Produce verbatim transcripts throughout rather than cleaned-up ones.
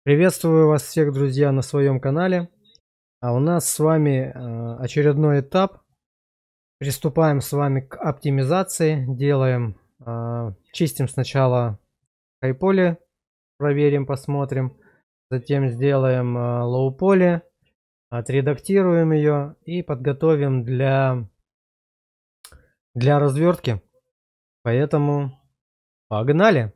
Приветствую вас всех, друзья, на своем канале. А у нас с вами э, очередной этап. Приступаем с вами к оптимизации. Делаем, э, чистим сначала хайполе, проверим, посмотрим. Затем сделаем э, лоу-поле, отредактируем ее и подготовим для, для развертки. Поэтому погнали!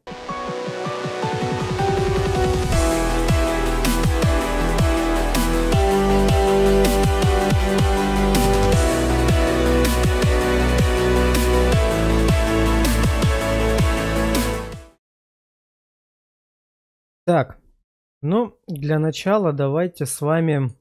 Так, ну, для начала давайте с вами...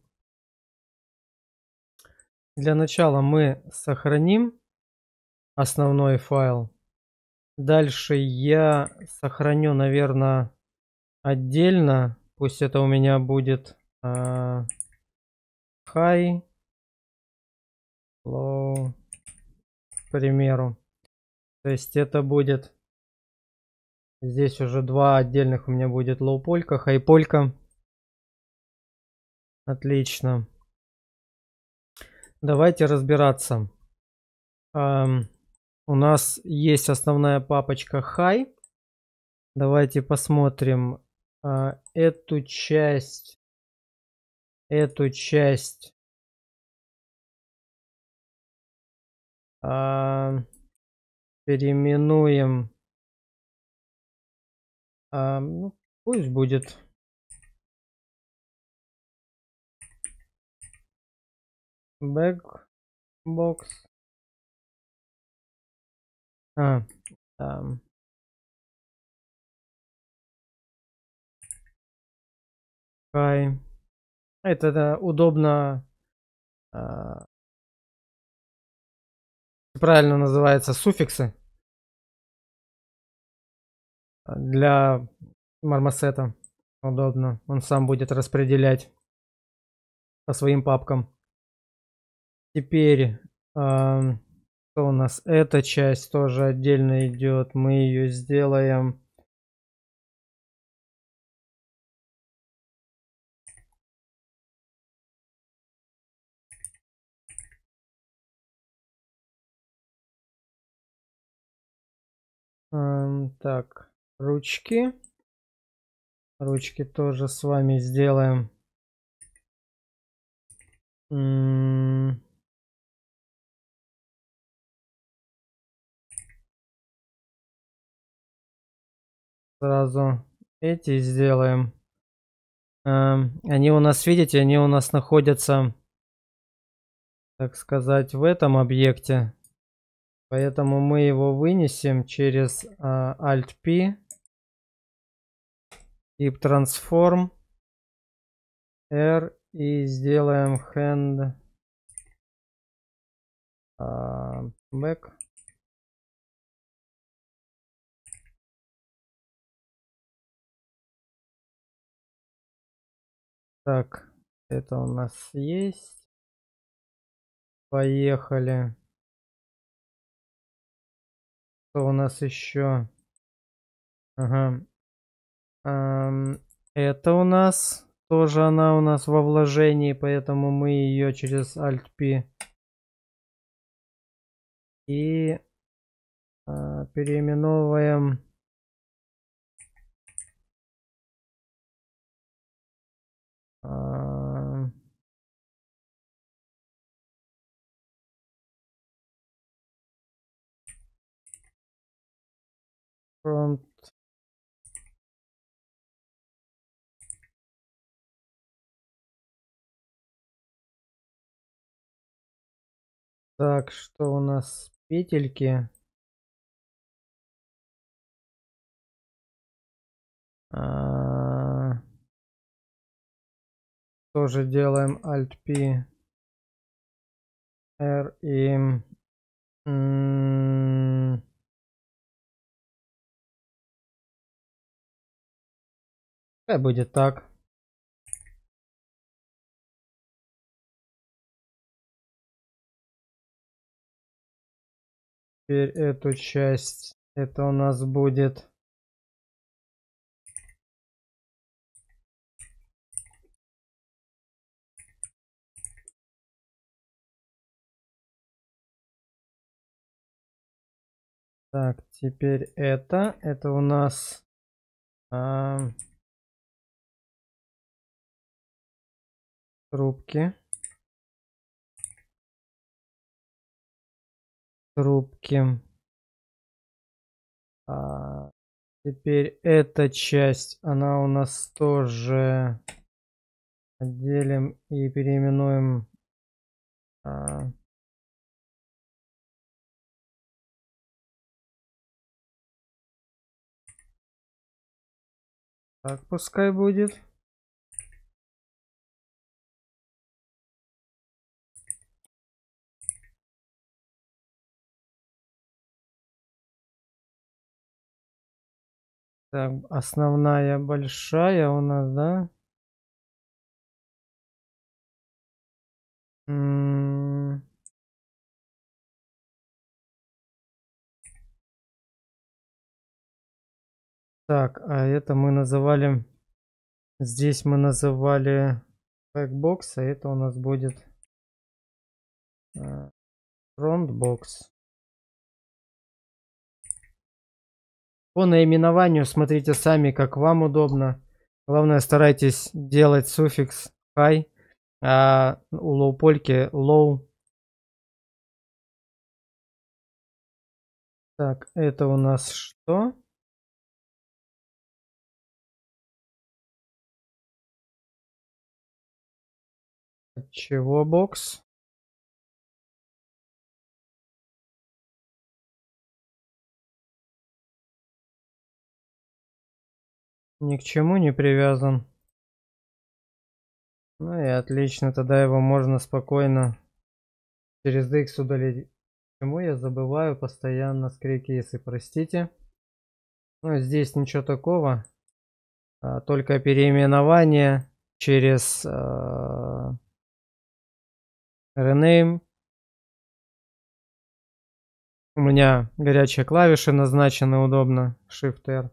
Для начала мы сохраним основной файл. Дальше я сохраню, наверное, отдельно. Пусть это у меня будет uh, high, low, к примеру. То есть это будет... Здесь уже два отдельных у меня будет лоу-полька, хай-полька. Отлично. Давайте разбираться. Um, у нас есть основная папочка high. Давайте посмотрим uh, эту часть. Эту часть. Uh, переименуем. Uh, ну, пусть будет backbox. А, там. High. Это да, удобно. А, правильно называется суффиксы для мармосета. Удобно. Он сам будет распределять по своим папкам. Теперь а, что у нас? Эта часть тоже отдельно идет. Мы ее сделаем. А, так, ручки. Ручки тоже с вами сделаем. М-м- Сразу эти сделаем. Они у нас, видите, они у нас находятся, так сказать, в этом объекте. Поэтому мы его вынесем через Alt-P. Тип Transform. R. И сделаем hand back. Так, это у нас есть. Поехали. Что у нас еще? Ага. Эм, это у нас тоже она у нас во вложении, поэтому мы ее через Alt-P и э, переименовываем. Э, front. Так, что у нас? Петельки. А, тоже делаем Alt-P, R и м, пускай будет так. Теперь эту часть, это у нас будет Так, теперь это. Это у нас... А, трубки. Трубки. А, теперь эта часть, она у нас тоже отделим и переименуем. А, так пускай будет. Так, основная большая у нас, да? М, Так, а это мы называли... Здесь мы называли backbox, а это у нас будет а, frontbox. По наименованию смотрите сами, как вам удобно. Главное, старайтесь делать суффикс high, а у лоу-польки low. Так, это у нас что? От чего бокс? Ни к чему не привязан. Ну и отлично, тогда его можно спокойно через X удалить. Почему я забываю постоянно скрикейсы, простите. Ну здесь ничего такого, а, только переименование через э, rename. У меня горячие клавиши назначены удобно, Shift-R.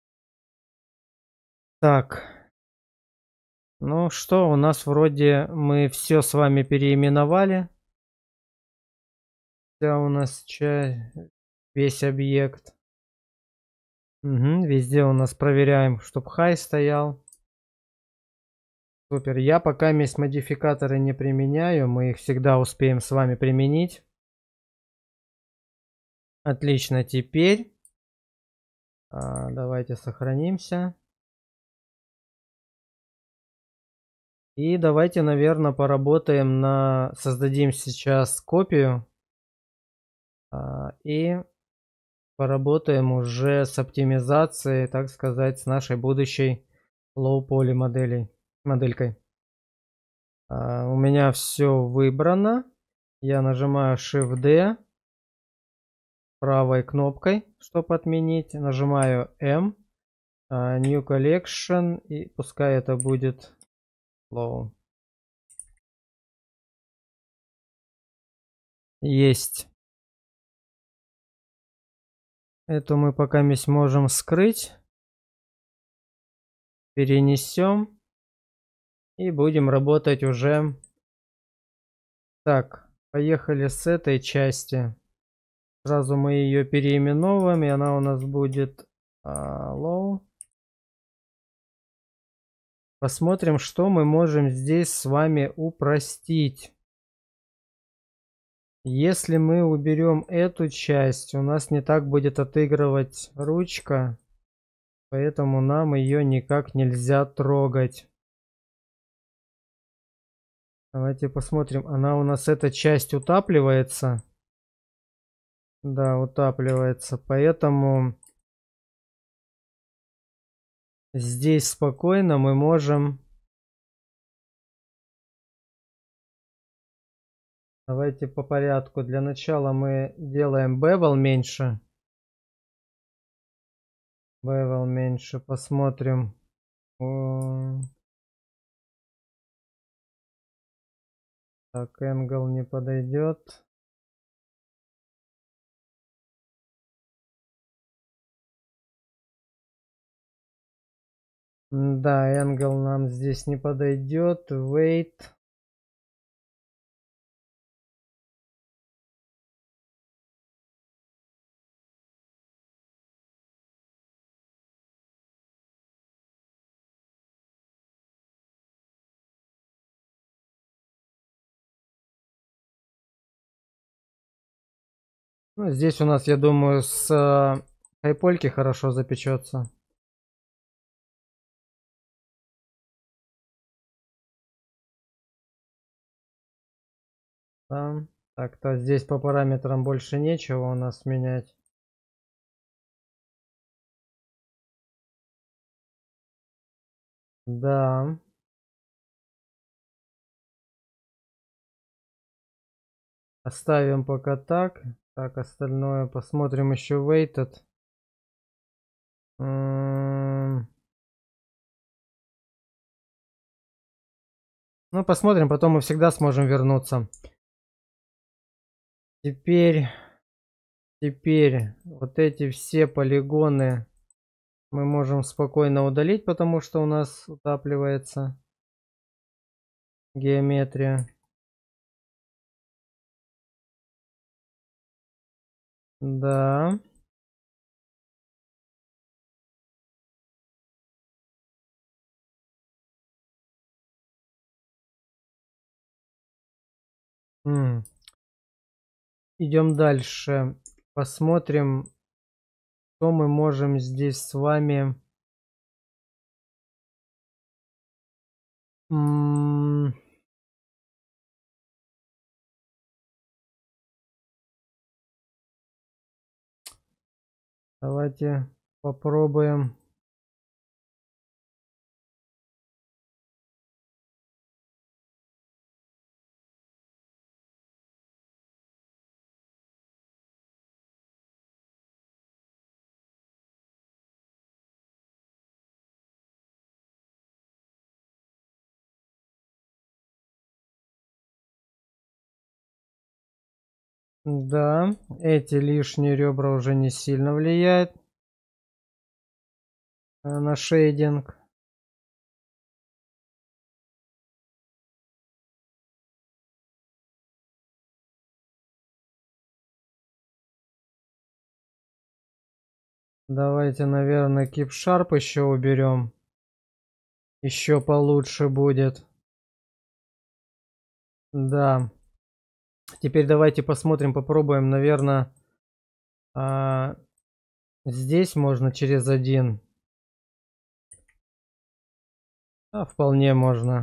Так, ну что, у нас вроде мы все с вами переименовали. Вся у нас часть, весь объект. Угу, везде у нас проверяем, чтобы high стоял. Супер. Я пока месть модификаторы не применяю, мы их всегда успеем с вами применить. Отлично, теперь а, давайте сохранимся. И давайте, наверное, поработаем на... Создадим сейчас копию. А, и поработаем уже с оптимизацией, так сказать, с нашей будущей low-poly моделей, моделькой. А, у меня все выбрано. Я нажимаю Shift-D правой кнопкой, чтобы отменить. Нажимаю M, uh, New Collection, и пускай это будет low. Есть. Эту мы пока можем скрыть. Перенесем. И будем работать уже. Так, поехали с этой части. Сразу мы ее переименовываем, и она у нас будет uh, low. Посмотрим, что мы можем здесь с вами упростить. Если мы уберем эту часть, у нас не так будет отыгрывать ручка, поэтому нам ее никак нельзя трогать. Давайте посмотрим, она у нас, эта часть утапливается. Да, утапливается, поэтому здесь спокойно мы можем... Давайте по порядку. Для начала мы делаем bevel меньше. Bevel меньше, посмотрим. Так, angle не подойдет. Да, angle нам здесь не подойдет. Weight. Ну, здесь у нас, я думаю, с э, хайпольки хорошо запечется. Да. Так-то здесь по параметрам больше нечего у нас менять. Да. Оставим пока так. Так, остальное посмотрим еще weighted. М. Ну, посмотрим, потом мы всегда сможем вернуться. Теперь, теперь вот эти все полигоны мы можем спокойно удалить, потому что у нас утапливается геометрия. Да. М. Идем дальше. Посмотрим, что мы можем здесь с вами. М. Давайте попробуем. Да, эти лишние ребра уже не сильно влияют э, на шейдинг. Давайте, наверное, Keep Sharp еще уберем. Еще получше будет. Да. Теперь давайте посмотрим, попробуем, наверное, а, здесь можно через один. Да, вполне можно.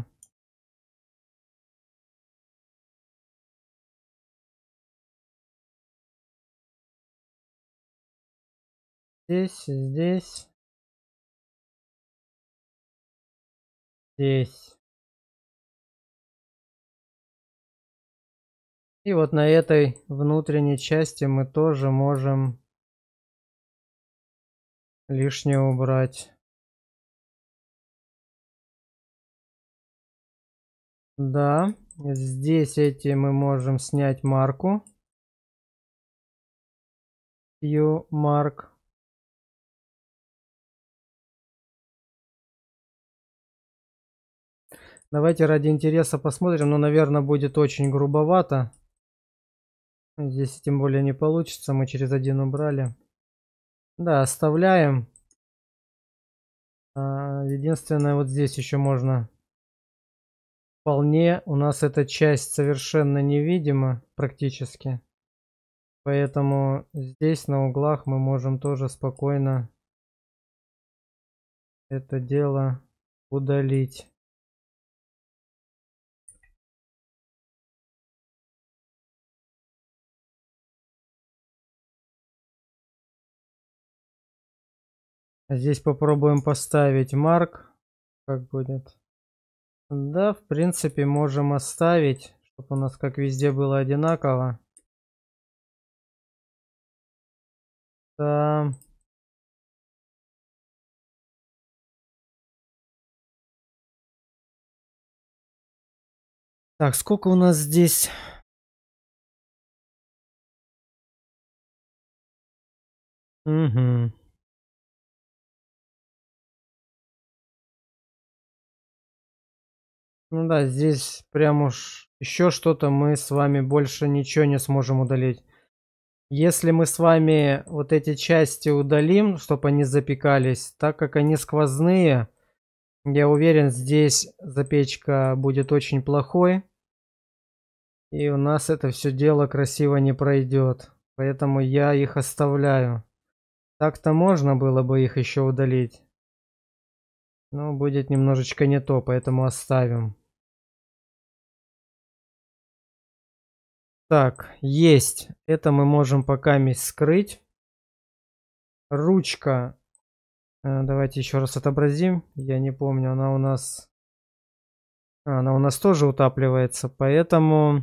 Здесь, здесь. Здесь. И вот на этой внутренней части мы тоже можем лишнее убрать. Да, здесь эти мы можем снять марку. Q mark. Давайте ради интереса посмотрим, но, наверное, будет очень грубовато. Здесь тем более не получится, мы через один убрали. Да, оставляем. А, единственное, вот здесь еще можно. Вполне у нас эта часть совершенно невидима практически. Поэтому здесь на углах мы можем тоже спокойно это дело удалить. Здесь попробуем поставить марк. Как будет? Да, в принципе, можем оставить, чтобы у нас как везде было одинаково. Да. Так, сколько у нас здесь? Угу. Ну да, здесь прям уж еще что-то мы с вами больше ничего не сможем удалить. Если мы с вами вот эти части удалим, чтобы они запекались, так как они сквозные, я уверен, здесь запечка будет очень плохой. И у нас это все дело красиво не пройдет. Поэтому я их оставляю. Так-то можно было бы их еще удалить. Но будет немножечко не то, поэтому оставим. Так, есть. Это мы можем пока скрыть. Ручка. Э, давайте еще раз отобразим. Я не помню, она у нас... А, она у нас тоже утапливается, поэтому...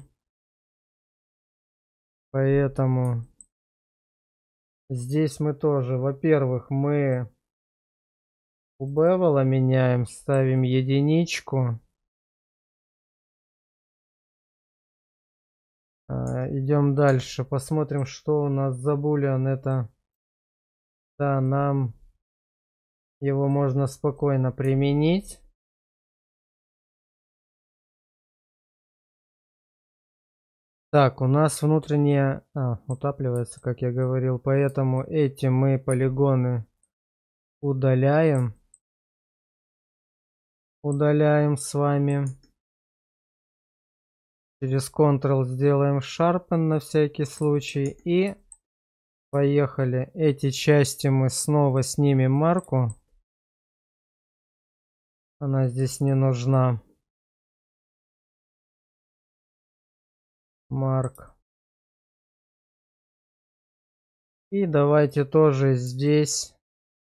Поэтому... Здесь мы тоже, во-первых, мы у Бевела меняем, ставим единичку. А, идем дальше, посмотрим, что у нас за булиан. Это... Да, нам его можно спокойно применить. Так, у нас внутренняя... А, утапливается, как я говорил, поэтому эти мы полигоны удаляем. Удаляем с вами. Через Ctrl сделаем Sharpen на всякий случай. И поехали. Эти части мы снова снимем марку. Она здесь не нужна. Марк. И давайте тоже здесь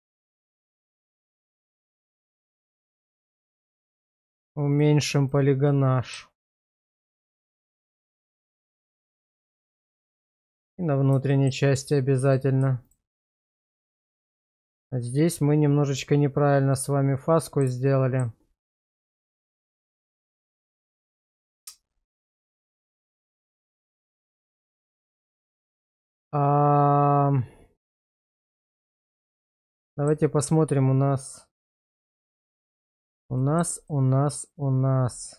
уменьшим полигонаж. И на внутренней части обязательно. А здесь мы немножечко неправильно с вами фаску сделали. А... Давайте посмотрим у нас. У нас, у нас, у нас.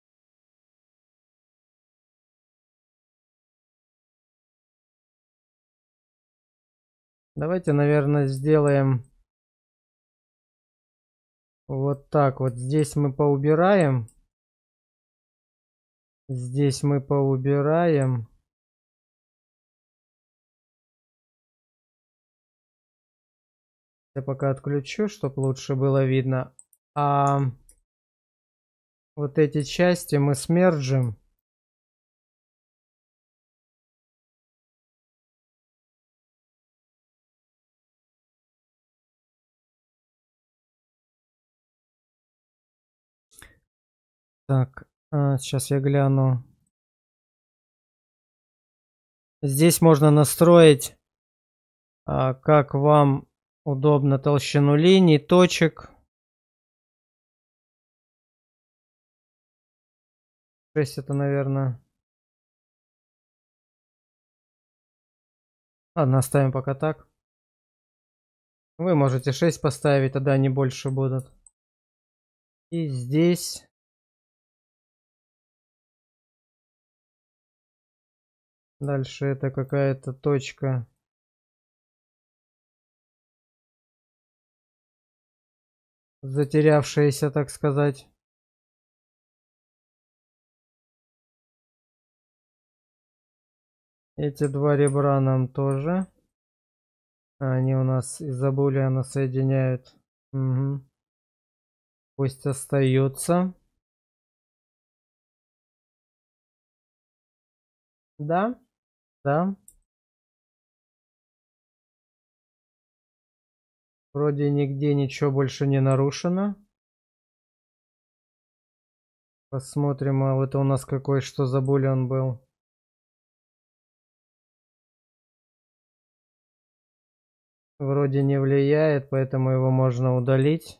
Давайте, наверное, сделаем вот так. Вот здесь мы поубираем. Здесь мы поубираем. Я пока отключу, чтобы лучше было видно. А вот эти части мы смерджим. Так, а, сейчас я гляну. Здесь можно настроить, а, как вам удобно, толщину линий, точек. шесть это, наверное... Ладно, оставим пока так. Вы можете шесть поставить, тогда они больше будут. И здесь... Дальше это какая-то точка. Затерявшаяся, так сказать. Эти два ребра нам тоже. Они у нас из-за булиана соединяют. Угу. Пусть остаются. Да, да. Вроде нигде ничего больше не нарушено. Посмотрим, а это у нас какой, что за булиан был. Вроде не влияет, поэтому его можно удалить.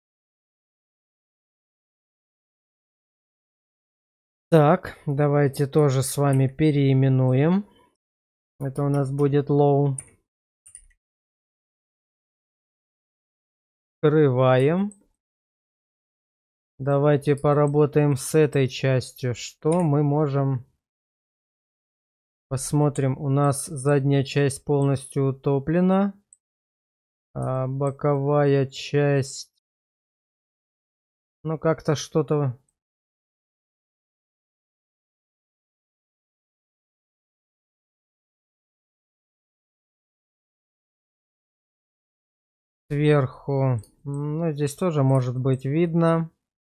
Так, давайте тоже с вами переименуем. Это у нас будет low. Скрываем. Давайте поработаем с этой частью. Что мы можем... Посмотрим, у нас задняя часть полностью утоплена. А боковая часть... Ну, как-то что-то... сверху. Ну, здесь тоже может быть видно.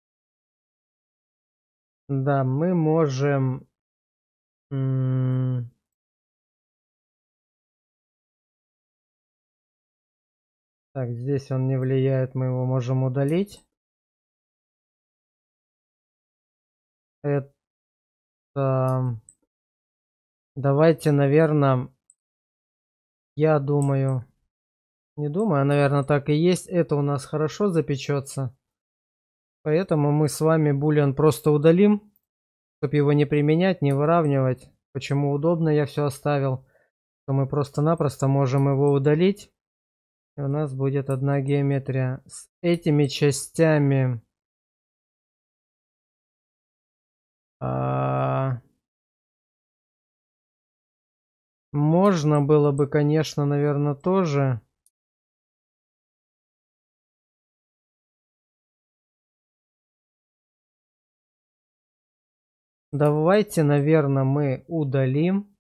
Да, мы можем... Так, здесь он не влияет, мы его можем удалить. Это... Давайте, наверное, я думаю... Не думаю, а, наверное, так и есть. Это у нас хорошо запечется. Поэтому мы с вами boolean просто удалим, чтобы его не применять, не выравнивать. Почему удобно я все оставил, то мы просто-напросто можем его удалить. И у нас будет одна геометрия. С этими частями а, можно было бы, конечно, наверное, тоже. Давайте, наверное, мы удалим.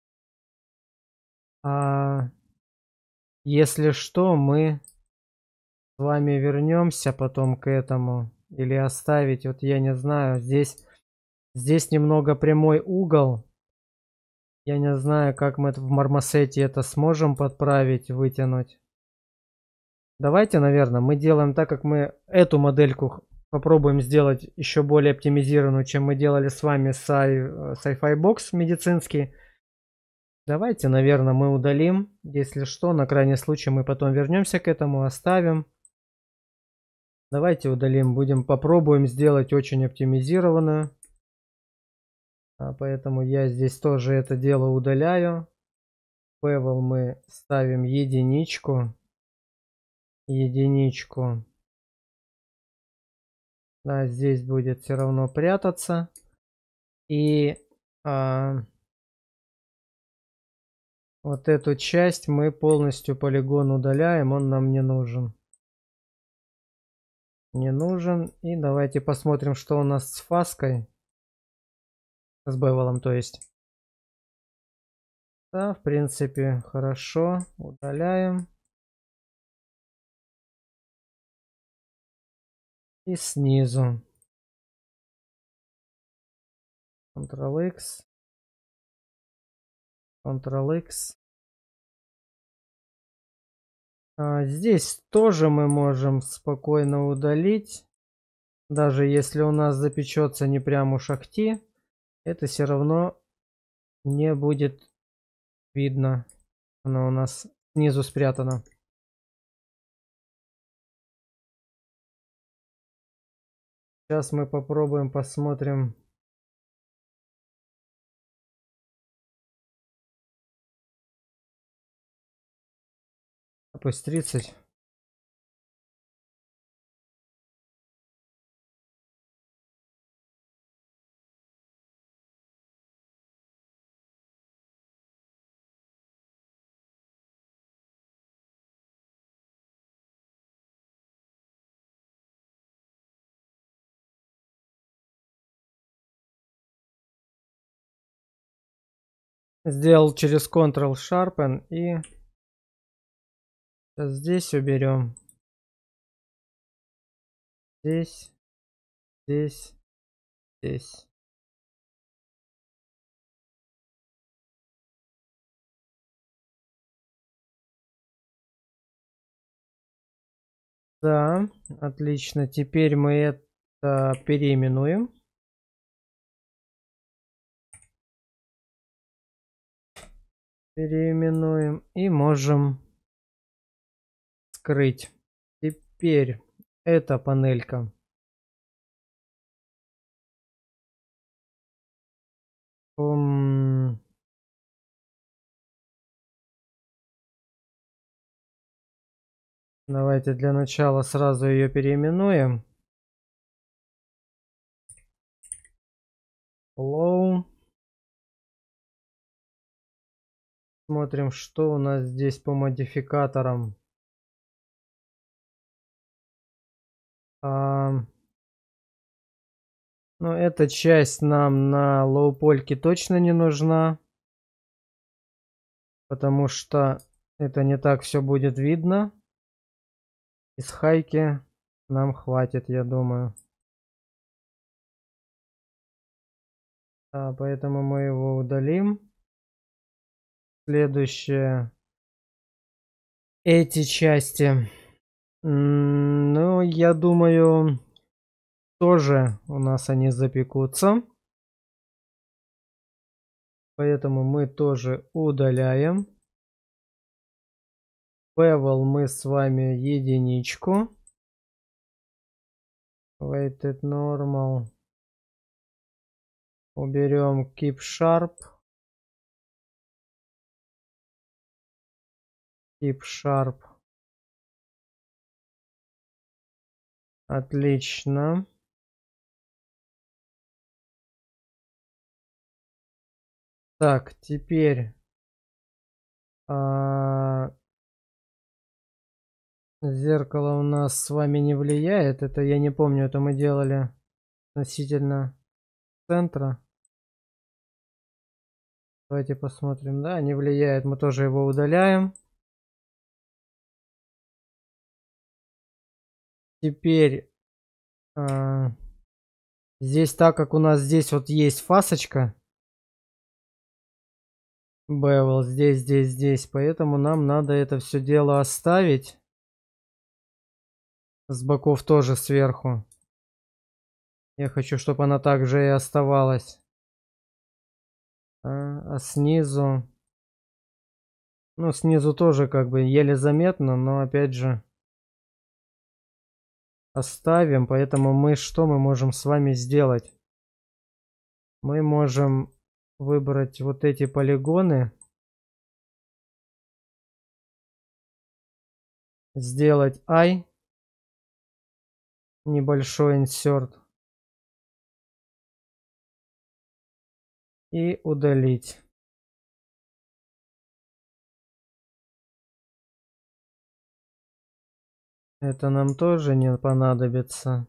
А если что, мы с вами вернемся потом к этому. Или оставить, вот я не знаю. Здесь, здесь немного прямой угол. Я не знаю, как мы в мармосете это сможем подправить, вытянуть. Давайте, наверное, мы делаем так, как мы эту модельку попробуем сделать еще более оптимизированную, чем мы делали с вами с Sci-Fi Box медицинский. Давайте, наверное, мы удалим. Если что, на крайний случай мы потом вернемся к этому, оставим. Давайте удалим. Будем попробуем сделать очень оптимизированную. А поэтому я здесь тоже это дело удаляю. Bevel мы ставим единичку. Единичку. Да, здесь будет все равно прятаться. И а, вот эту часть мы полностью полигон удаляем. Он нам не нужен. Не нужен. И давайте посмотрим, что у нас с фаской. С бевелом, то есть. Да, в принципе, хорошо. Удаляем. И снизу. Ctrl-X. Ctrl-X. А, здесь тоже мы можем спокойно удалить. Даже если у нас запечется не прям у шахти, это все равно не будет видно. Оно у нас снизу спрятано. Сейчас мы попробуем, посмотрим. Пусть тридцать. Сделал через Ctrl Sharpen и сейчас здесь уберем. Здесь, здесь, здесь. Да, отлично. Теперь мы это переименуем. Переименуем и можем скрыть. Теперь эта панелька. Ум... Давайте для начала сразу ее переименуем. Low. Смотрим, что у нас здесь по модификаторам. А, ну, эта часть нам на лоу-польке точно не нужна. Потому что это не так все будет видно. Из хайки нам хватит, я думаю. А, поэтому мы его удалим. Следующее. Эти части. М, Ну, я думаю, тоже у нас они запекутся. Поэтому мы тоже удаляем. Bevel мы с вами единичку. Weighted normal. Уберем keep sharp. Keep sharp. Отлично. Так, теперь а, зеркало у нас с вами не влияет. Это я не помню, это мы делали относительно центра. Давайте посмотрим. Да, не влияет. Мы тоже его удаляем. Теперь а, здесь, так как у нас здесь вот есть фасочка. Bevel здесь, здесь, здесь. Поэтому нам надо это все дело оставить. С боков тоже сверху. Я хочу, чтобы она также и оставалась. А, а снизу... Ну, снизу тоже как бы еле заметно, но опять же... Оставим, поэтому мы что мы можем с вами сделать? Мы можем выбрать вот эти полигоны. Сделать I. Небольшой insert. И удалить. Это нам тоже не понадобится.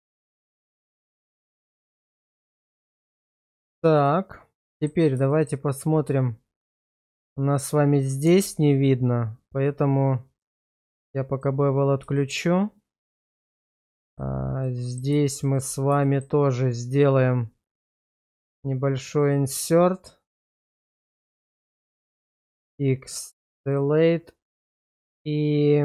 Так, теперь давайте посмотрим. У нас с вами здесь не видно, поэтому я пока Bevel отключу. А здесь мы с вами тоже сделаем небольшой insert. X delete. И...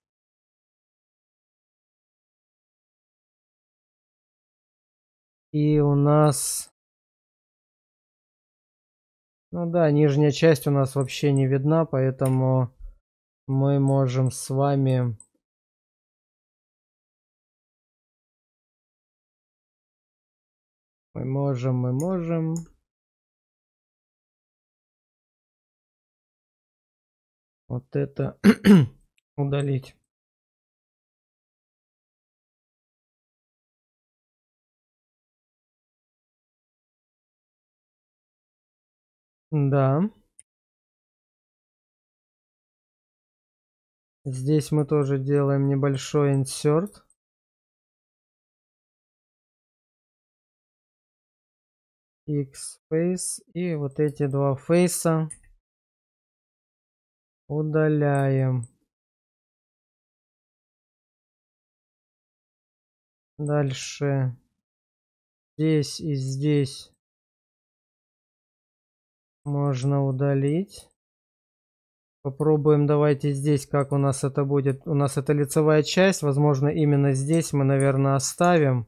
И у нас... Ну да, нижняя часть у нас вообще не видна, поэтому мы можем с вами... Мы можем, мы можем... Вот это удалить. Да. Здесь мы тоже делаем небольшой insert. X face. И вот эти два фейса удаляем. Дальше. Здесь и здесь можно удалить. Попробуем, давайте здесь, как у нас это будет. У нас это лицевая часть. Возможно, именно здесь мы, наверное, оставим.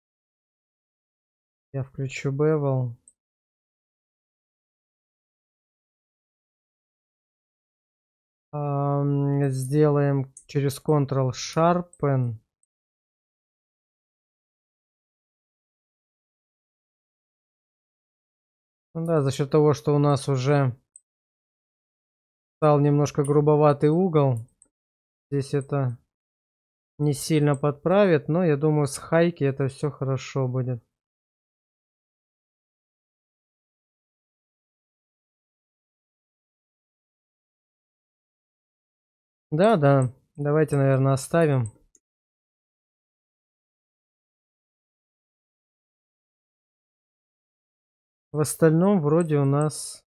Я включу Bevel. Um, сделаем через Ctrl Sharpen. Ну да, за счет того, что у нас уже стал немножко грубоватый угол. Здесь это не сильно подправит, но я думаю, с хайки это все хорошо будет. Да, да. Давайте, наверное, оставим. В остальном вроде у нас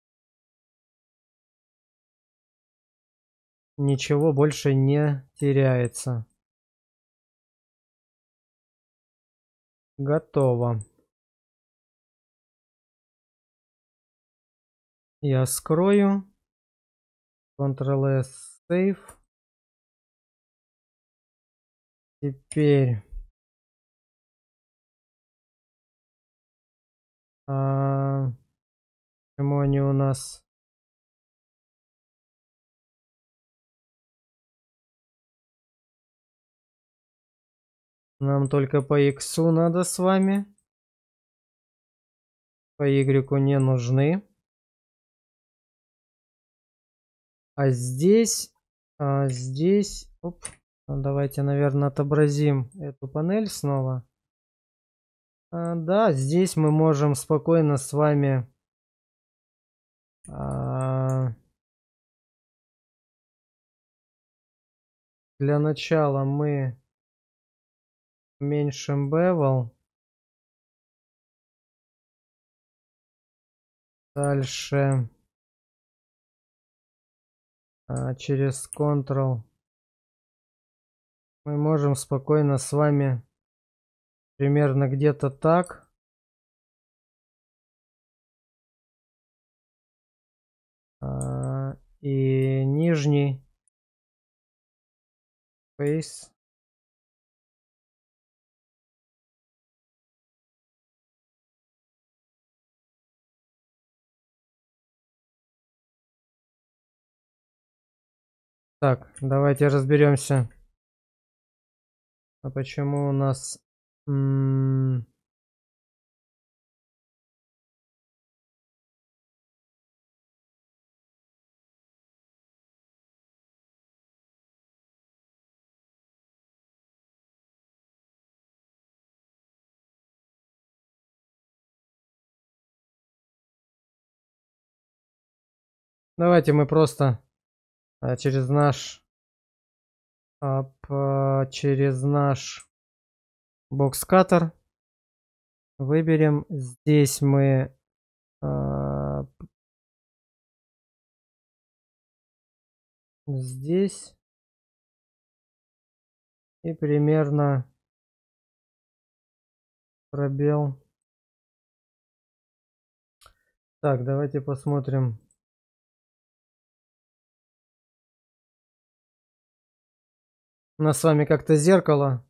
ничего больше не теряется. Готово. Я скрою. контрол-эс, Save. Теперь а, почему они у нас... Нам только по X надо с вами. По Y не нужны. А здесь, а здесь, оп, давайте, наверное, отобразим эту панель снова. А, да, здесь мы можем спокойно с вами а, для начала мы уменьшим bevel. Дальше а, через Ctrl мы можем спокойно с вами примерно где-то так. А, и нижний face. Так, давайте разберемся. А почему у нас... М Давайте мы просто а, через наш... А, по, через наш бокс-каттер выберем. Здесь мы... А, здесь. И примерно пробел. Так, давайте посмотрим. У нас с вами как-то зеркало.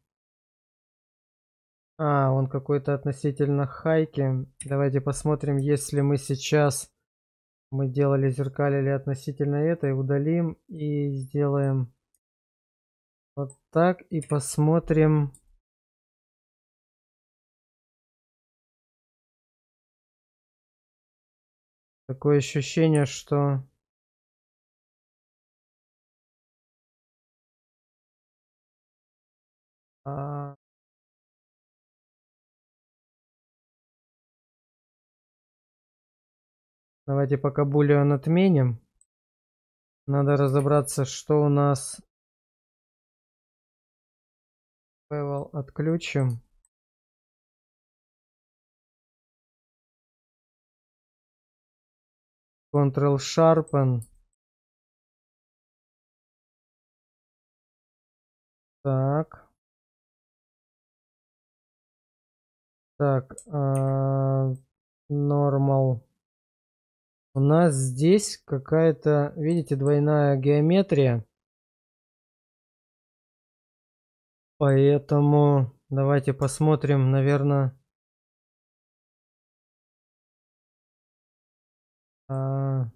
А, он какой-то относительно хайки. Давайте посмотрим, если мы сейчас... Мы делали зеркалили относительно этой. Удалим и сделаем вот так. И посмотрим... Такое ощущение, что... А... Давайте пока булион отменим. Надо разобраться, что у нас... Bevel отключим. Ctrl-Sharpen. Так. Так. А... Normal. У нас здесь какая-то, видите, двойная геометрия. Поэтому давайте посмотрим, наверное... А...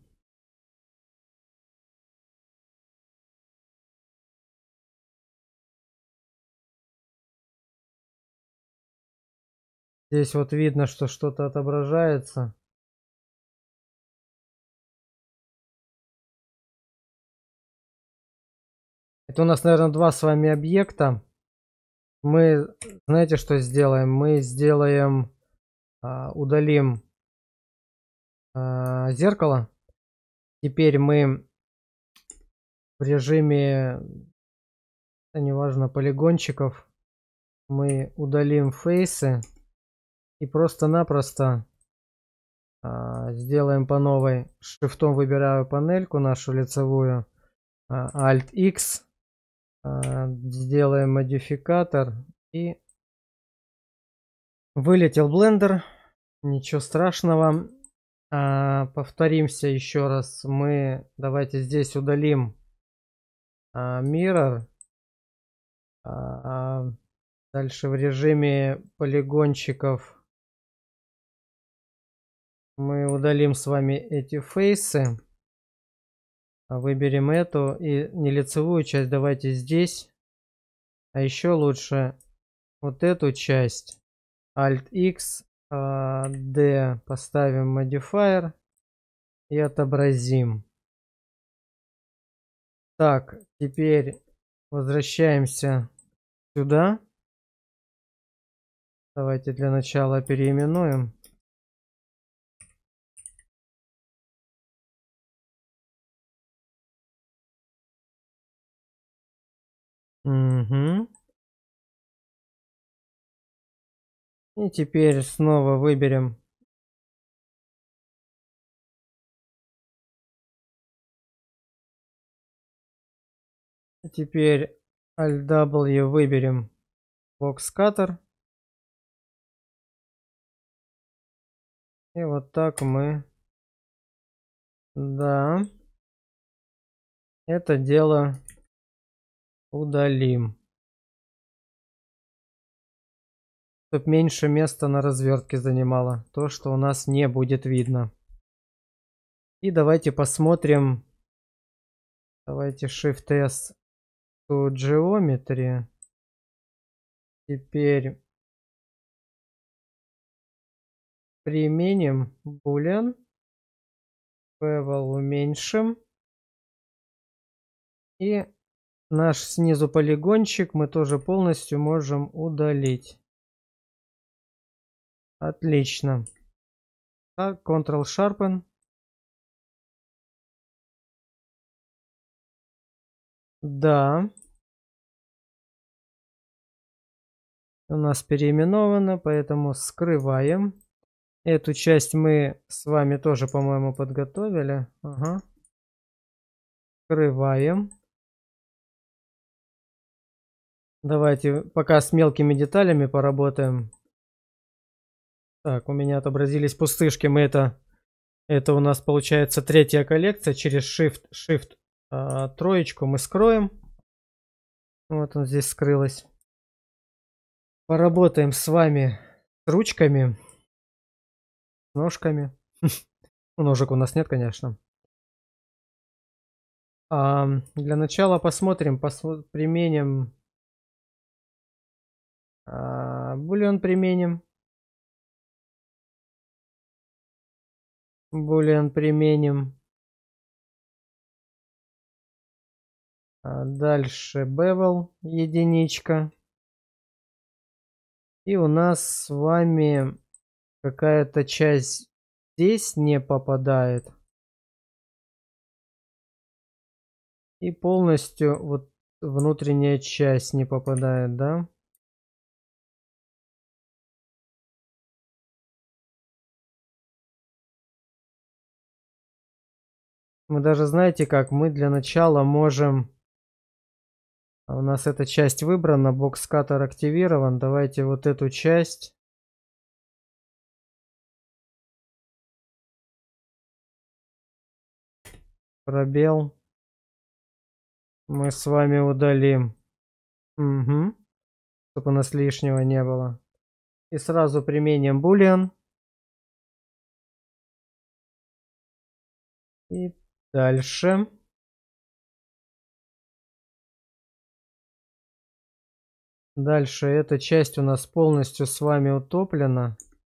Здесь вот видно, что что-то отображается. Это у нас, наверное, два с вами объекта. Мы, знаете, что сделаем? Мы сделаем, а, удалим а, зеркало. Теперь мы в режиме, неважно, полигончиков, мы удалим фейсы и просто-напросто а, сделаем по новой. Шрифтом выбираю панельку нашу лицевую, а, Alt X, а, сделаем модификатор и Вылетел блендер. Ничего страшного. А, повторимся еще раз. Мы давайте здесь удалим а, mirror. А, дальше в режиме полигончиков мы удалим с вами эти фейсы. Выберем эту и нелицевую часть давайте здесь. А еще лучше вот эту часть. Alt-X, D, поставим modifier и отобразим. Так, теперь возвращаемся сюда. Давайте для начала переименуем. Угу. И теперь снова выберем теперь Alt-W выберем Box Cutter. И вот так мы, да, это дело удалим. Чтобы меньше места на развертке занимало. То, что у нас не будет видно. И давайте посмотрим. Давайте Shift-S to Geometry. Теперь применим Boolean. Bevel уменьшим. И наш снизу полигончик мы тоже полностью можем удалить. Отлично. Так, Ctrl-Sharpen. Да. У нас переименовано, поэтому скрываем. Эту часть мы с вами тоже, по-моему, подготовили. Ага. Скрываем. Давайте пока с мелкими деталями поработаем. Так, у меня отобразились пустышки. Мы это, это у нас получается третья коллекция. Через Shift, Shift а, троечку мы скроем. Вот он здесь скрылась. Поработаем с вами с ручками, ножками. Ножек у нас нет, конечно. А, для начала посмотрим, посмотрим применим. А, Boolean применим. Boolean применим. А дальше Bevel единичка. И у нас с вами какая-то часть здесь не попадает. И полностью вот внутренняя часть не попадает, да? Мы даже знаете как, мы для начала можем... У нас эта часть выбрана, Box Cutter активирован. Давайте вот эту часть. Пробел. Мы с вами удалим. Угу. Чтобы у нас лишнего не было. И сразу применим Boolean. И дальше. Дальше эта часть у нас полностью с вами утоплена.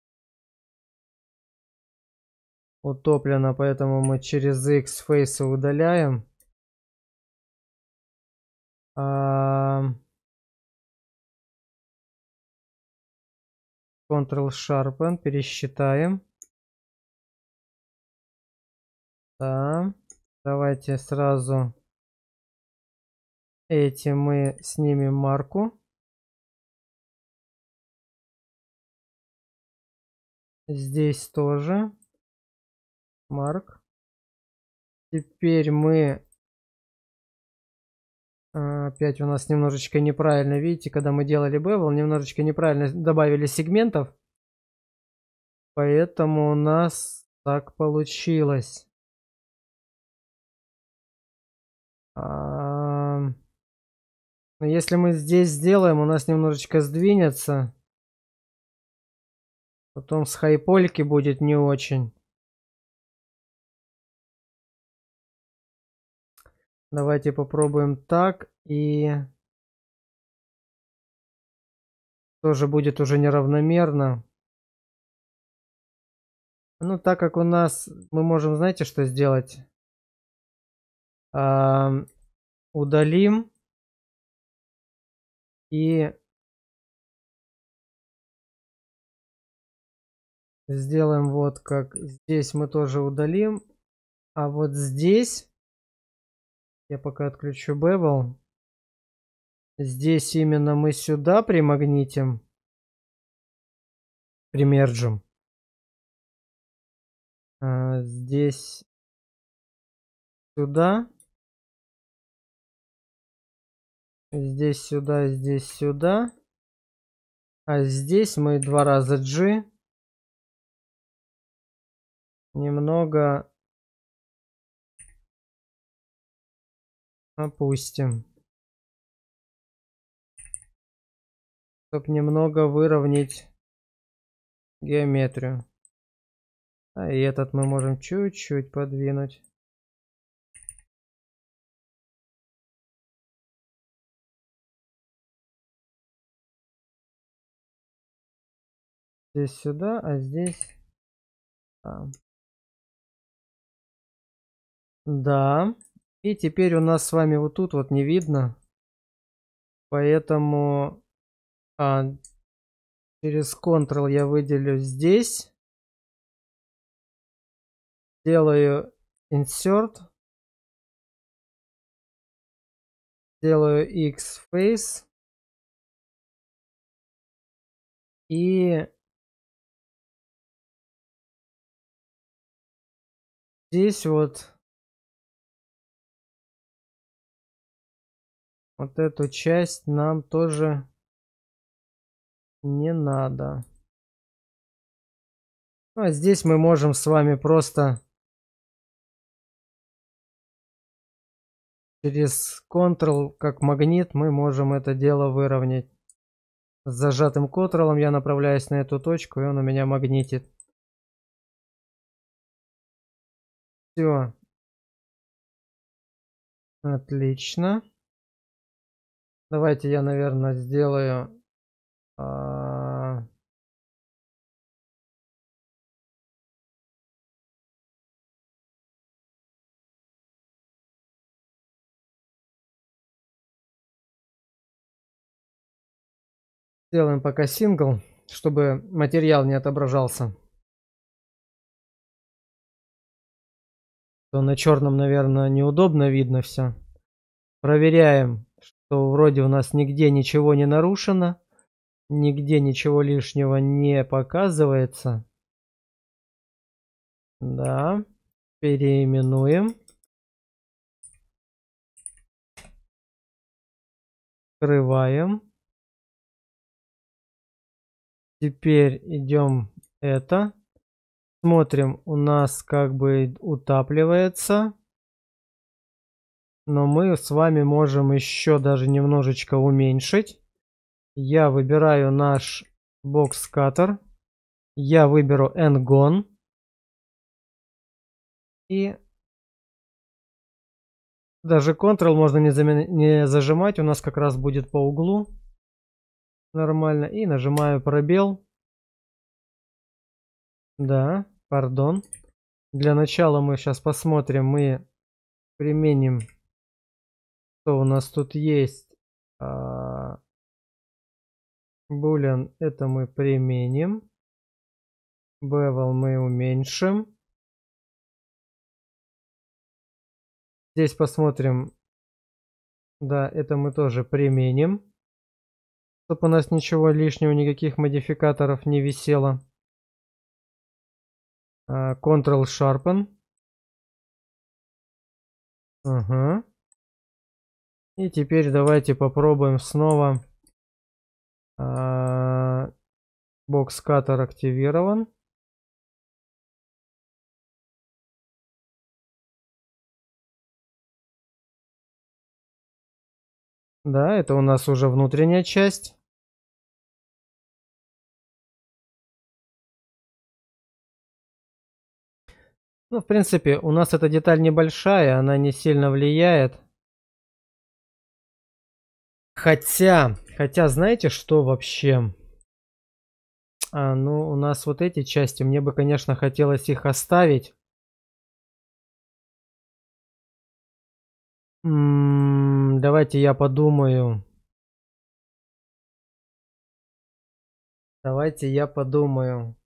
Утоплена, поэтому мы через X фейсы удаляем. А... Ctrl-Sharpen, пересчитаем. Да. Давайте сразу эти мы снимем марку. Здесь тоже. Марк. Теперь мы... Опять у нас немножечко неправильно. Видите, когда мы делали bevel, немножечко неправильно добавили сегментов. Поэтому у нас так получилось. А, но если мы здесь сделаем, у нас немножечко сдвинется. Потом с хайпольки будет не очень. Давайте попробуем так. И тоже будет уже неравномерно. Ну, так как у нас... Мы можем, знаете, что сделать? А, удалим. И сделаем вот как. Здесь мы тоже удалим. А вот здесь... Я пока отключу Bevel. Здесь именно мы сюда примагнитим. Примерджим. А, здесь сюда. Здесь сюда, здесь сюда. А здесь мы два раза G. Немного опустим. Чтобы немного выровнять геометрию. А и этот мы можем чуть-чуть подвинуть. Здесь сюда, а здесь... А. Да. И теперь у нас с вами вот тут вот не видно. Поэтому а, через Ctrl я выделю здесь. Делаю Insert. Делаю X-Face. И здесь вот вот эту часть нам тоже не надо. Ну, а здесь мы можем с вами просто через Ctrl, как магнит, мы можем это дело выровнять. С зажатым Ctrl я направляюсь на эту точку, и он у меня магнитит. Все. Отлично. Давайте я, наверное, сделаю... А... Сделаем пока сингл, чтобы материал не отображался. То на черном, наверное, неудобно видно все. Проверяем, что вроде у нас нигде ничего не нарушено. Нигде ничего лишнего не показывается. Да. Переименуем. Открываем. Теперь идем это. Смотрим, у нас как бы утапливается. Но мы с вами можем еще даже немножечко уменьшить. Я выбираю наш бокс-каттер. Я выберу N-Gon. И даже Ctrl можно не, зам... не зажимать. У нас как раз будет по углу. Нормально. И нажимаю пробел. Да, пардон. Для начала мы сейчас посмотрим. Мы применим, что у нас тут есть. А... Boolean это мы применим. Bevel мы уменьшим. Здесь посмотрим. Да, это мы тоже применим. Чтобы у нас ничего лишнего, никаких модификаторов не висело. Ctrl Sharpen. Ага. И теперь давайте попробуем снова. Бокс-каттер активирован. Да, это у нас уже внутренняя часть. Ну, в принципе, у нас эта деталь небольшая, она не сильно влияет. Хотя, хотя, знаете, что вообще? А, ну, у нас вот эти части, мне бы, конечно, хотелось их оставить. М, давайте я подумаю. Давайте я подумаю.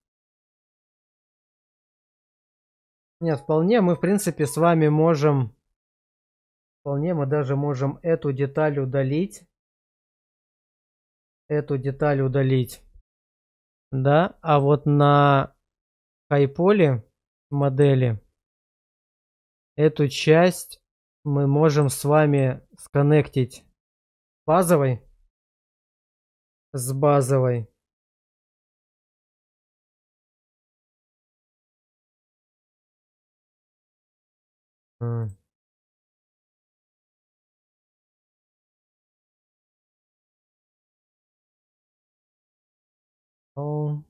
Нет, вполне мы, в принципе, с вами можем... Вполне мы даже можем эту деталь удалить. Эту деталь удалить. Да, а вот на хайполе модели эту часть мы можем с вами сконнектить базовой с базовой. М. О.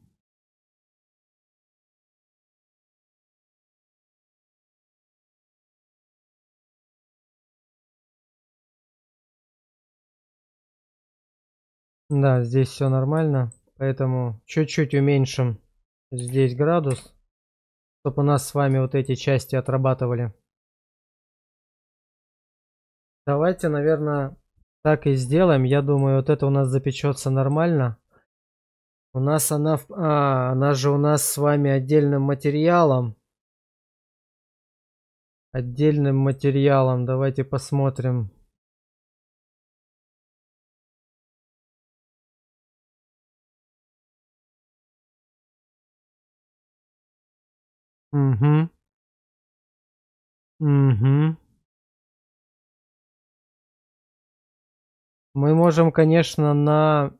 Да, здесь все нормально, поэтому чуть-чуть уменьшим здесь градус, чтобы у нас с вами вот эти части отрабатывали. Давайте, наверное, так и сделаем. Я думаю, вот это у нас запечется нормально. У нас она, в- а, она же у нас с вами отдельным материалом. Отдельным материалом. Давайте посмотрим. Угу. Угу. Мы можем, конечно, на...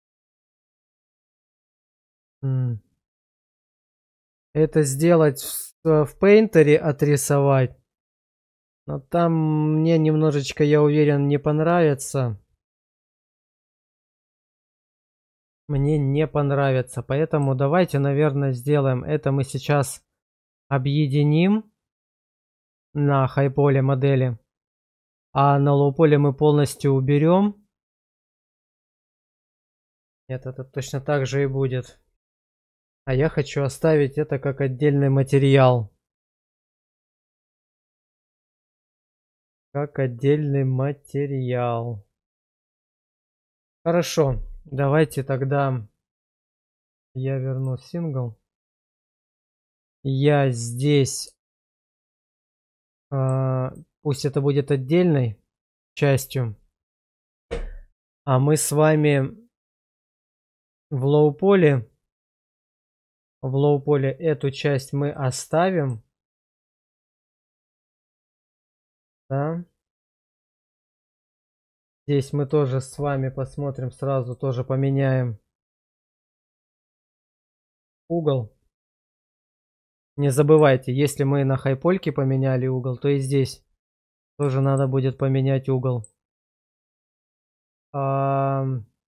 м, это сделать в, в Painter, отрисовать. Но там мне немножечко, я уверен, не понравится. Мне не понравится. Поэтому давайте, наверное, сделаем это. Мы сейчас объединим на хайполе модели. А на лоуполе мы полностью уберем. Нет, это точно так же и будет. А я хочу оставить это как отдельный материал. Как отдельный материал. Хорошо. Давайте тогда я верну сингл. Я здесь... а, пусть это будет отдельной частью. А мы с вами в лоу-поле, в лоу-поле эту часть мы оставим. Да. Здесь мы тоже с вами посмотрим, сразу тоже поменяем угол. Не забывайте, если мы на хайпольке поменяли угол, то и здесь тоже надо будет поменять угол. А...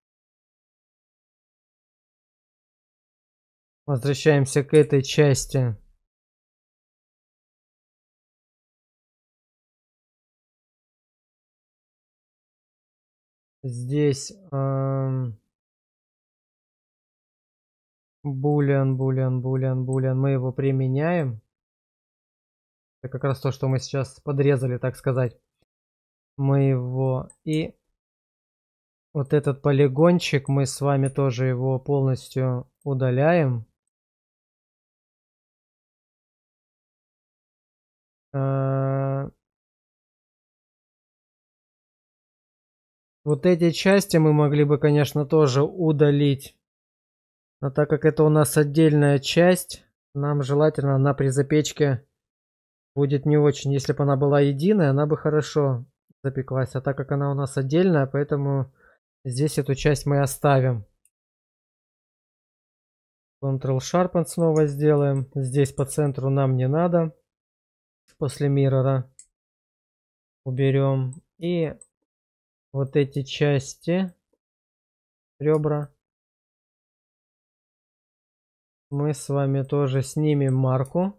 Возвращаемся к этой части. Здесь эм... boolean, boolean, boolean, boolean. Мы его применяем. Это как раз то, что мы сейчас подрезали, так сказать. Мы его и вот этот полигончик, мы с вами тоже его полностью удаляем. А... Вот эти части мы могли бы, конечно, тоже удалить. Но так как это у нас отдельная часть, нам желательно она при запечке будет не очень. Если бы она была единая, она бы хорошо запеклась. А так как она у нас отдельная, поэтому здесь эту часть мы оставим. Ctrl Sharpen снова сделаем. Здесь по центру нам не надо. После миррора уберем. И вот эти части, ребра, мы с вами тоже снимем марку.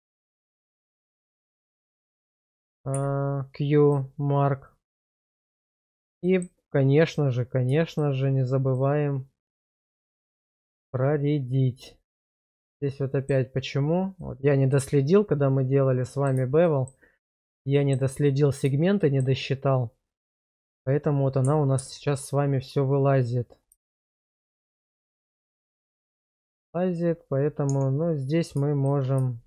Q mark. И, конечно же, конечно же, не забываем проредить. Здесь вот опять почему. Вот я не доследил, когда мы делали с вами bevel. Я не доследил сегменты, не досчитал. Поэтому вот она у нас сейчас с вами все вылазит. Лазит, поэтому, ну, здесь мы можем,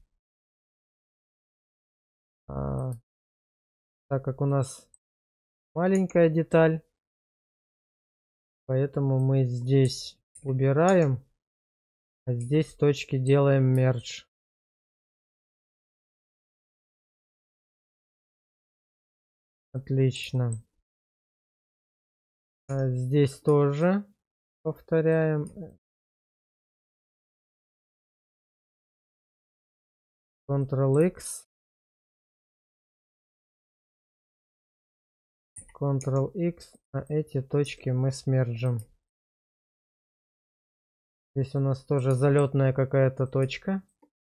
а, так как у нас маленькая деталь, поэтому мы здесь убираем, а здесь точки делаем merge. Отлично. А здесь тоже повторяем. Ctrl-X. Ctrl-X. А эти точки мы смержим. Здесь у нас тоже залетная какая-то точка.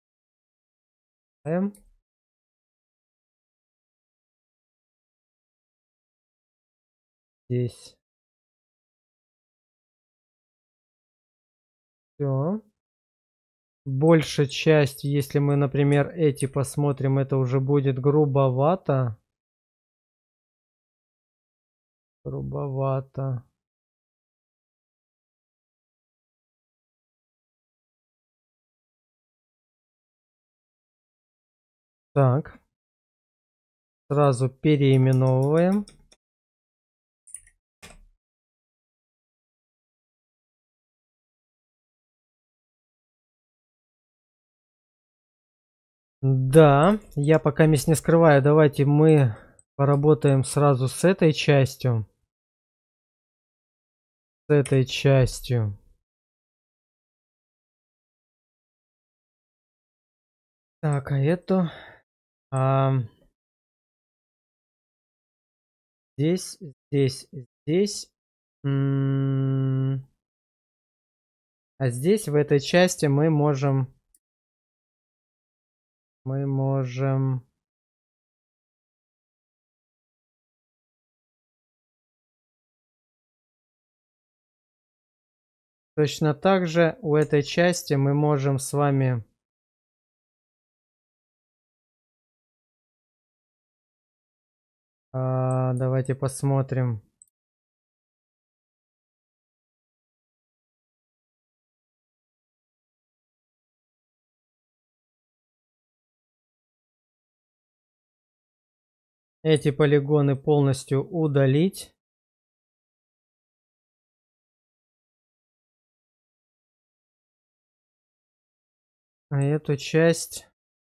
М. Здесь. Все. Большая часть, если мы, например, эти посмотрим, это уже будет грубовато. Грубовато. Так. Сразу переименовываем. Да, я пока не скрываю. Давайте мы поработаем сразу с этой частью. С этой частью. Так, а эту... А, здесь, здесь, здесь... М, а здесь, в этой части, мы можем... Мы можем... Точно так же у этой части мы можем с вами... А, давайте посмотрим. Эти полигоны полностью удалить. А эту часть...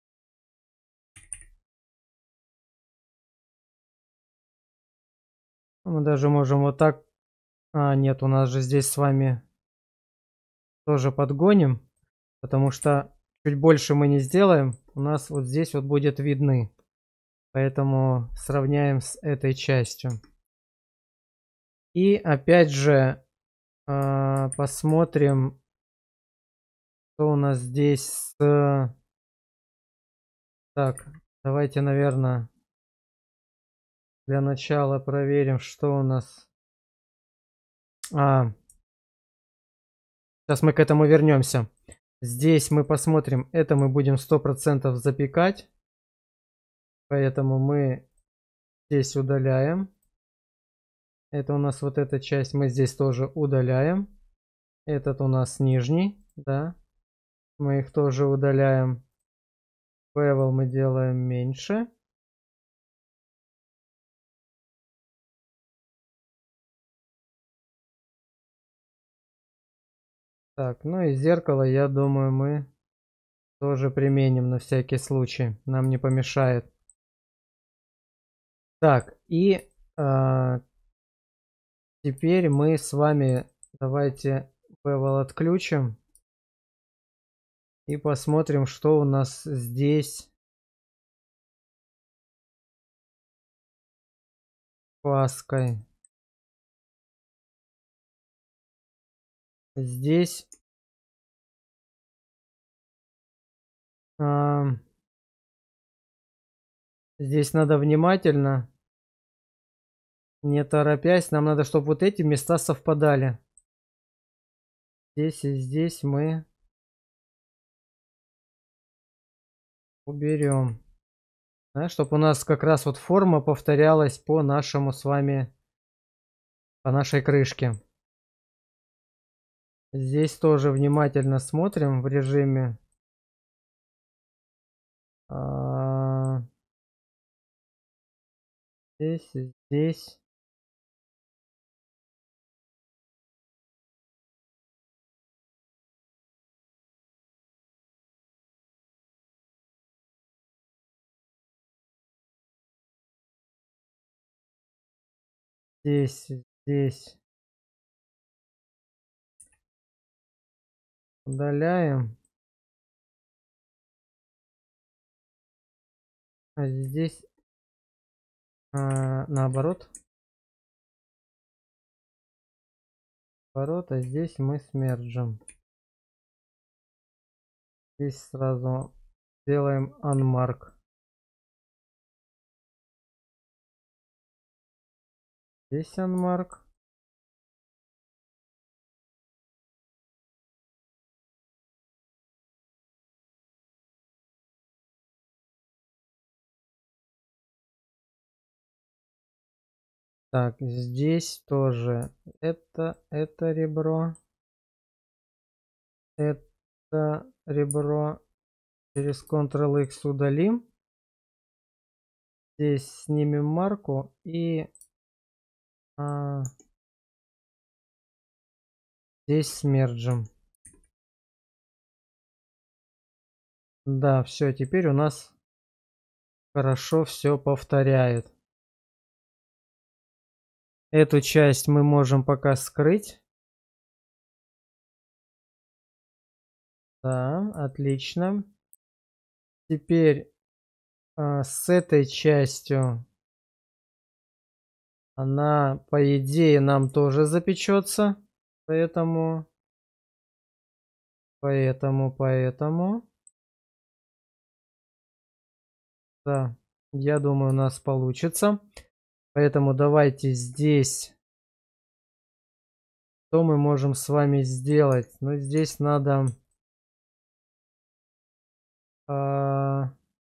Мы даже можем вот так... А, нет, у нас же здесь с вами тоже подгоним. Потому что чуть больше мы не сделаем. У нас вот здесь вот будет видны. Поэтому сравняем с этой частью. И опять же э, посмотрим, что у нас здесь с... Так, давайте, наверное, для начала проверим, что у нас... А, сейчас мы к этому вернемся. Здесь мы посмотрим, это мы будем сто процентов запекать. Поэтому мы здесь удаляем. Это у нас вот эта часть мы здесь тоже удаляем. Этот у нас нижний, да. Мы их тоже удаляем. Bevel мы делаем меньше. Так, ну и зеркало, я думаю, мы тоже применим на всякий случай. Нам не помешает. Так, и э, теперь мы с вами давайте Bevel отключим. И посмотрим, что у нас здесь. Паской. Здесь а, здесь надо внимательно, не торопясь. Нам надо, чтобы вот эти места совпадали. Здесь и здесь мы уберем. Да, чтобы у нас как раз вот форма повторялась по нашему с вами, по нашей крышке. Здесь тоже внимательно смотрим в режиме. А, здесь, и здесь. Здесь, здесь. Удаляем. А здесь а, наоборот. Наоборот, а здесь мы смерджем. Здесь сразу делаем unmark. Здесь unmark. Так, здесь тоже это, это ребро. Это ребро через контрол икс удалим. Здесь снимем марку и а, здесь смерджем. Да, все, теперь у нас хорошо все повторяет. Эту часть мы можем пока скрыть. Да, отлично. Теперь а, с этой частью она, по идее, нам тоже запечется. Поэтому, поэтому, поэтому. Да, я думаю, у нас получится. Поэтому давайте здесь. Что мы можем с вами сделать? Ну, здесь надо а,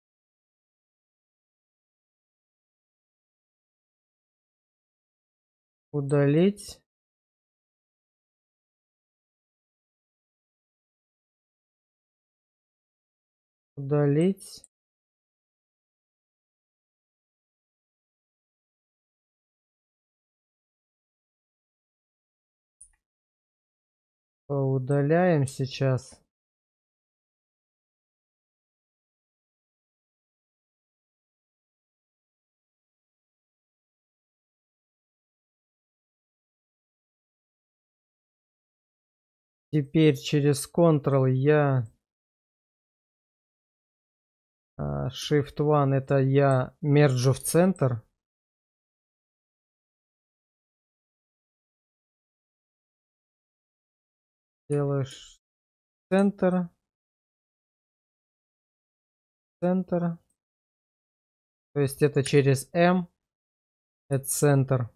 удалить. Удалить. Удаляем сейчас. Теперь через Ctrl я Shift один это я мерджу в центр. Делаешь центр. Центр. То есть это через M. Это центр.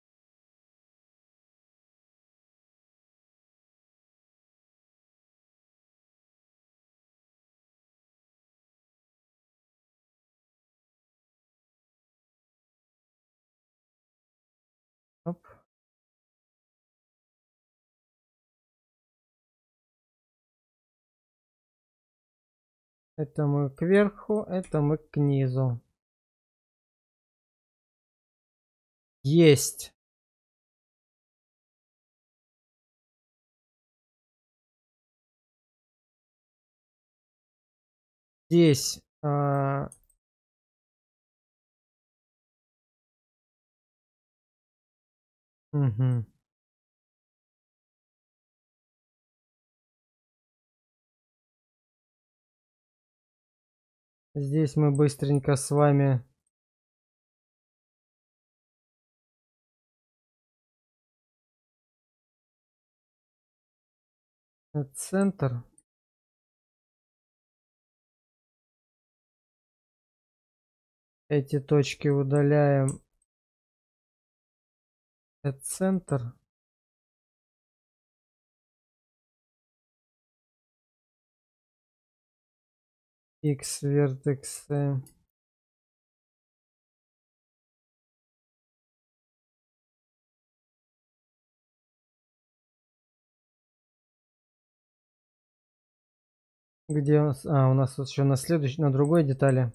Оп. Это мы кверху, это мы к низу. Есть. Здесь а... угу. Здесь мы быстренько с вами Центр. Эти точки удаляем. Центр. X вертексы. Где у нас? А, у нас тут еще на следующей, на другой детали.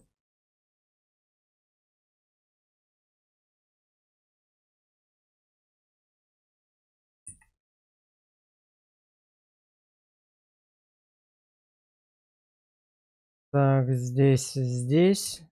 Так, здесь, здесь.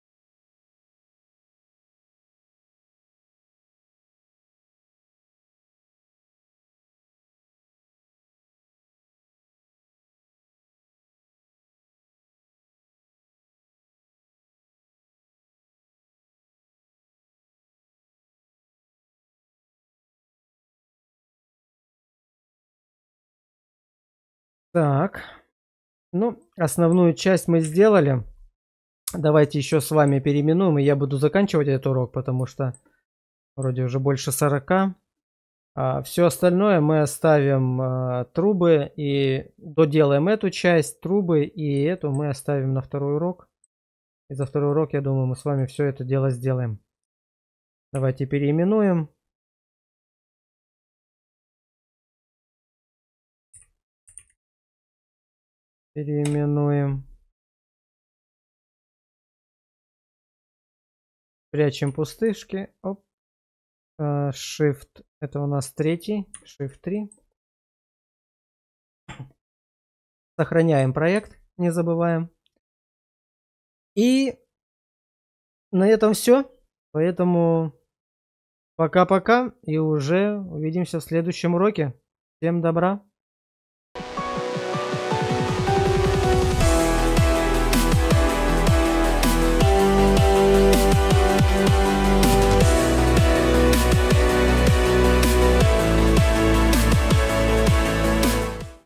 Так. Ну, основную часть мы сделали. Давайте еще с вами переименуем, и я буду заканчивать этот урок, потому что вроде уже больше сорока. А все остальное мы оставим а, трубы и доделаем эту часть, трубы, и эту мы оставим на второй урок. И за второй урок, я думаю, мы с вами все это дело сделаем. Давайте переименуем. Переименуем. Прячем пустышки. Оп. Shift. Это у нас третий. Shift три. Сохраняем проект. Не забываем. И на этом все. Поэтому пока-пока. И уже увидимся в следующем уроке. Всем добра.